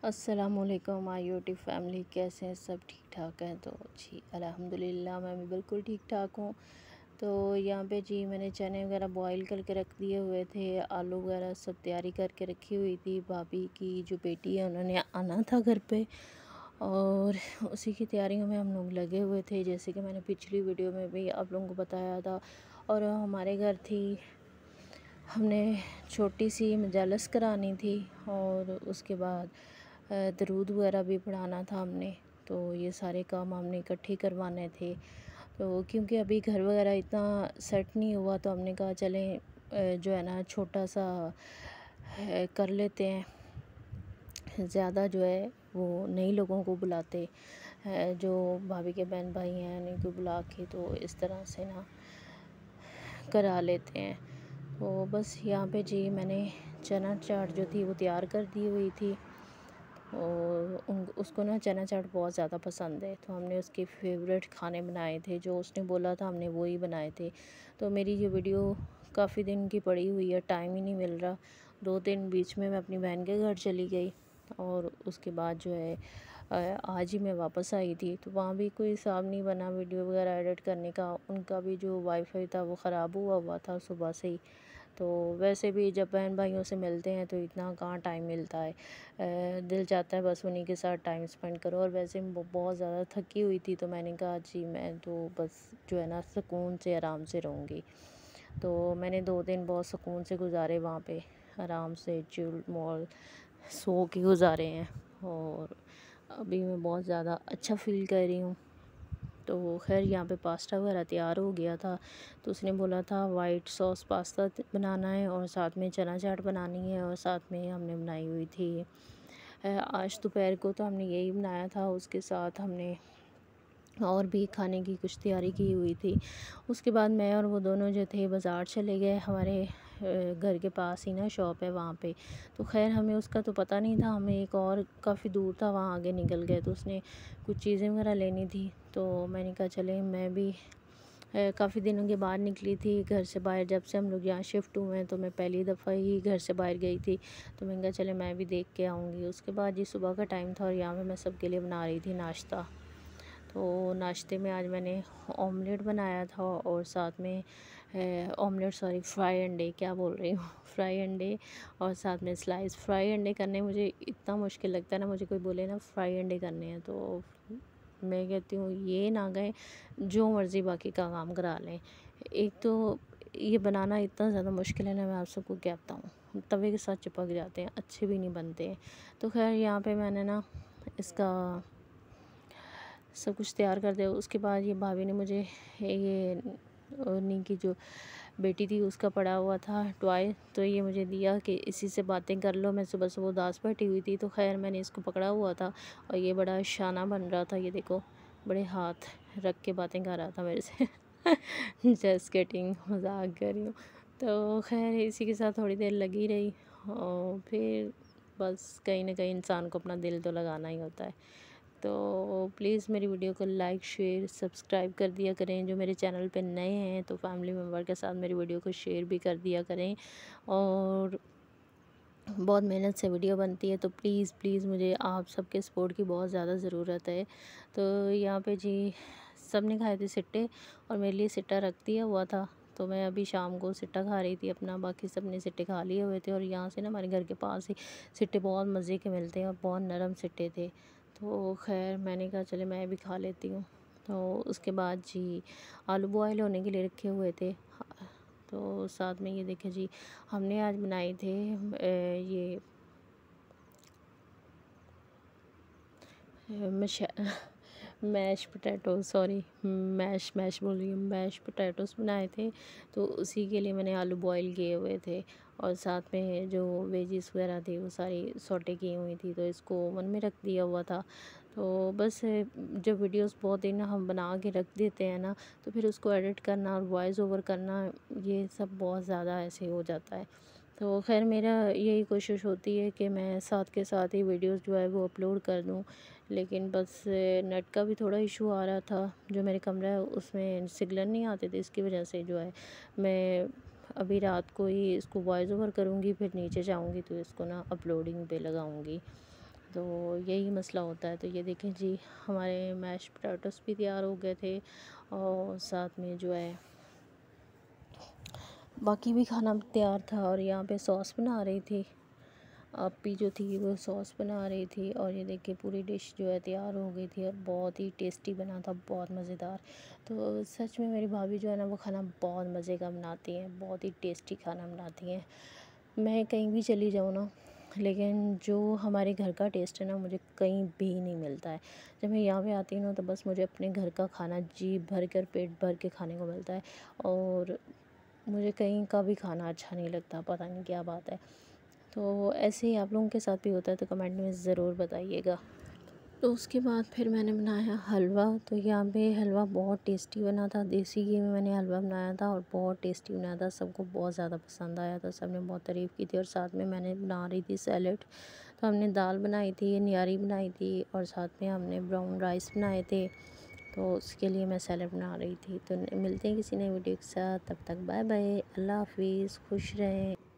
السلام علیکم YouTube family, کیسے ہیں؟ سب ٹھیک ٹھاک ہیں؟ تو جی الحمدللہ میں بھی بالکل ٹھیک ٹھاک ہوں۔ تو یہاں پہ جی میں نے چنے وغیرہ بوائل کر کے رکھ دیے ہوئے تھے، آلو وغیرہ سب تیاری کر کے رکھی ہوئی تھی۔ بھابھی کی جو بیٹی ہے انہوں نے آنا تھا گھر پہ، اور اسی کی تیاریوں میں ہم لوگ لگے ہوئے تھے، جیسے کہ میں نے پچھلی ویڈیو میں بھی آپ لوگوں کو بتایا تھا۔ اور ہمارے گھر تھی، ہم نے چھوٹی سی مجالس کرانی تھی، اور اس کے بعد درود وغیرہ بھی پڑھانا تھا ہم نے۔ تو یہ سارے کام ہم نے اکٹھے کروانے تھے، تو کیونکہ ابھی گھر وغیرہ اتنا سیٹ نہیں ہوا، تو ہم نے کہا چلیں جو ہے نا چھوٹا سا کر لیتے ہیں۔ زیادہ جو ہے وہ نئی لوگوں کو بلاتے، جو بھابھی کے بہن بھائی ہیں ان کو بلا کے تو اس طرح سے نا کرا لیتے ہیں۔ تو بس یہاں پہ جی میں نے چنا چاٹ جو تھی وہ تیار کر دی ہوئی تھی، اور اس کو نا چنا چاٹ بہت زیادہ پسند ہے، تو ہم نے اس کے فیوریٹ کھانے بنائے تھے، جو اس نے بولا تھا ہم نے وہی بنائے تھے۔ تو میری یہ ویڈیو کافی دن کی پڑی ہوئی ہے، ٹائم ہی نہیں مل رہا۔ 2 دن بیچ میں اپنی بہن کے گھر چلی گئی، اور اس کے بعد جو ہے آج ہی میں واپس آئی تھی، تو وہاں بھی کوئی حساب نہیں بنا ویڈیو وغیرہ ایڈٹ کرنے کا۔ ان کا بھی جو وائی فائی تھا وہ خراب ہوا تھا صبح سے ہی، تو ویسے بھی جب بہن بھائیوں سے ملتے ہیں تو اتنا کہاں ٹائم ملتا ہے، دل چاہتا ہے بس انہی کے ساتھ ٹائم سپینڈ کرو۔ اور ویسے بہت زیادہ تھکی ہوئی تھی، تو میں نے کہا جی میں تو بس جو ہے نا سکون سے آرام سے رہوں گی۔ تو میں نے 2 دن بہت سکون سے گزارے وہاں پہ، آرام سے چل مال سو کے گزارے ہیں، اور ابھی میں بہت زیادہ اچھا فیل کر رہی ہوں۔ تو خیر یہاں پہ پاستا وغیرہ تیار ہو گیا تھا، تو اس نے بولا تھا وائٹ سوس پاستا بنانا ہے، اور ساتھ میں چنا چاٹ بنانی ہے، اور ساتھ میں ہم نے بنائی ہوئی تھی آج دوپہر کو تو ہم نے یہی بنایا تھا۔ اس کے ساتھ ہم نے اور بھی کھانے کی کچھ تیاری کی ہوئی تھی۔ اس کے بعد میں اور وہ دونوں جو تھے بازار چلے گئے، ہمارے گھر کے پاس ہی نا شاپ ہے وہاں پہ، تو خیر ہمیں اس کا تو پتہ نہیں تھا، ہمیں ایک اور کافی دور تھا وہاں آگے نکل گئے، تو اس نے کچھ چیزیں وغیرہ لینی تھی، تو میں نے کہا چلیں میں بھی کافی دنوں کے بعد نکلی تھی گھر سے باہر، جب سے ہم لوگ یہاں شفٹ ہوئے ہیں تو میں پہلی دفعہ ہی گھر سے باہر گئی تھی، تو میں نے کہا چلے میں بھی دیکھ کے آؤں گی۔ اس کے بعد یہ صبح کا ٹائم تھا، اور یہاں پہ میں سب کے لیے بنا رہی تھی ناشتہ۔ تو ناشتے میں آج میں نے آملیٹ بنایا تھا، اور ساتھ میں فرائی انڈے، کیا بول رہی ہوں فرائی انڈے، اور ساتھ میں سلائس۔ فرائی انڈے کرنے مجھے اتنا مشکل لگتا ہے نا، مجھے کوئی بولے نا فرائی انڈے کرنے ہیں تو میں کہتی ہوں یہ نہ گئے جو مرضی باقی کا کام کرا لیں۔ ایک تو یہ بنانا اتنا زیادہ مشکل ہے نا، میں آپ سب کو کیا بتاؤں، توے کے ساتھ چپک جاتے ہیں، اچھے بھی نہیں بنتے ہیں۔ تو خیر یہاں پہ میں نے نا اس کا سب کچھ تیار کر دیا۔ اس کے بعد یہ بھابھی نے مجھے یہ انہیں کی جو بیٹی تھی اس کا پڑا ہوا تھا ٹوائے، تو یہ مجھے دیا کہ اسی سے باتیں کر لو۔ میں صبح صبح اداس بیٹھی ہوئی تھی، تو خیر میں نے اس کو پکڑا ہوا تھا، اور یہ بڑا شانہ بن رہا تھا، یہ دیکھو بڑے ہاتھ رکھ کے باتیں کر رہا تھا میرے سے جسٹ کٹنگ، مذاق کر رہی ہوں۔ تو خیر اسی کے ساتھ تھوڑی دیر لگی رہی، اور پھر بس کہیں نہ کہیں انسان کو اپنا دل تو لگانا ہی ہوتا ہے۔ تو پلیز میری ویڈیو کو لائک شیئر سبسکرائب کر دیا کریں، جو میرے چینل پہ نئے ہیں تو فیملی ممبر کے ساتھ میری ویڈیو کو شیئر بھی کر دیا کریں، اور بہت محنت سے ویڈیو بنتی ہے، تو پلیز پلیز مجھے آپ سب کے سپورٹ کی بہت زیادہ ضرورت ہے۔ تو یہاں پہ جی سب نے کھائے تھے سٹے، اور میرے لیے سٹا رکھ دیا ہوا تھا، تو میں ابھی شام کو سٹا کھا رہی تھی اپنا، باقی سب نے سٹے کھا لیے ہوئے تھے۔ اور یہاں سے نا ہمارے گھر کے پاس ہی سٹے بہت مزے کے ملتے ہیں، اور بہت نرم سٹے تھے، تو خیر میں نے کہا چلے میں بھی کھا لیتی ہوں۔ تو اس کے بعد جی آلو بوائل ہونے کے لیے رکھے ہوئے تھے، تو ساتھ میں یہ دیکھیں جی ہم نے آج بنائے تھے یہ میش پوٹیٹو، سوری میش بول رہی ہوں، میش پوٹیٹوز بنائے تھے، تو اسی کے لیے میں نے آلو بوائل کیے ہوئے تھے، اور ساتھ میں جو ویجز وغیرہ تھی وہ ساری سوٹے کی ہوئی تھی، تو اس کو اوون میں رکھ دیا ہوا تھا۔ تو بس جب ویڈیوز بہت دن ہم بنا کے رکھ دیتے ہیں نا، تو پھر اس کو ایڈٹ کرنا اور وائس اوور کرنا، یہ سب بہت زیادہ ایسے ہو جاتا ہے۔ تو خیر میرا یہی کوشش ہوتی ہے کہ میں ساتھ کے ساتھ ہی ویڈیوز جو ہے وہ اپلوڈ کر دوں، لیکن بس نیٹ کا بھی تھوڑا ایشو آ رہا تھا، جو میرے کمرہ ہے اس میں سگنل نہیں آتے تھے، اس کی وجہ سے جو ہے میں ابھی رات کو ہی اس کو وائس اوور کروں گی، پھر نیچے جاؤں گی تو اس کو نا اپلوڈنگ پہ لگاؤں گی۔ تو یہی مسئلہ ہوتا ہے۔ تو یہ دیکھیں جی ہمارے میش پوٹیٹوز بھی تیار ہو گئے تھے، اور ساتھ میں جو ہے باقی بھی کھانا تیار تھا، اور یہاں پہ سوس بنا رہی تھی آپی جو تھی، وہ سوس بنا رہی تھی، اور یہ دیکھیں پوری ڈش جو ہے تیار ہو گئی تھی، اور بہت ہی ٹیسٹی بنا تھا، بہت مزیدار۔ تو سچ میں میری بھابھی جو ہے نا وہ کھانا بہت مزے کا بناتی ہیں، بہت ہی ٹیسٹی کھانا بناتی ہیں۔ میں کہیں بھی چلی جاؤں نا، لیکن جو ہمارے گھر کا ٹیسٹ ہے نا مجھے کہیں بھی نہیں ملتا ہے۔ جب میں یہاں پہ آتی ہوں نا تو بس مجھے اپنے گھر کا کھانا جی بھر کر پیٹ بھر کے کھانے کو ملتا ہے، اور مجھے کہیں کا بھی کھانا اچھا نہیں لگتا، پتہ نہیں کیا بات ہے۔ تو ایسے ہی آپ لوگوں کے ساتھ بھی ہوتا ہے تو کمنٹ میں ضرور بتائیے گا۔ تو اس کے بعد پھر میں نے بنایا حلوہ۔ تو یہاں پہ حلوہ بہت ٹیسٹی بنا تھا، دیسی گھی میں نے حلوہ بنایا تھا، اور بہت ٹیسٹی بنایا تھا، سب کو بہت زیادہ پسند آیا تھا، سب نے بہت تعریف کی تھی۔ اور ساتھ میں نے بنا رہی تھی سیلڈ، تو ہم نے دال بنائی تھی، نہاری بنائی تھی، اور ساتھ میں ہم نے براؤن رائس بنائے تھے، تو اس کے لیے میں سیلڈ بنا رہی تھی۔ تو ملتے ہیں کسی نئے ویڈیو کے ساتھ، تب تک بائے بائے، اللہ حافظ، خوش رہیں۔